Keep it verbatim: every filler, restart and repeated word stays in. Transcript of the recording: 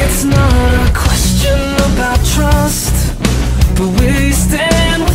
It's not a question about trust, but we stand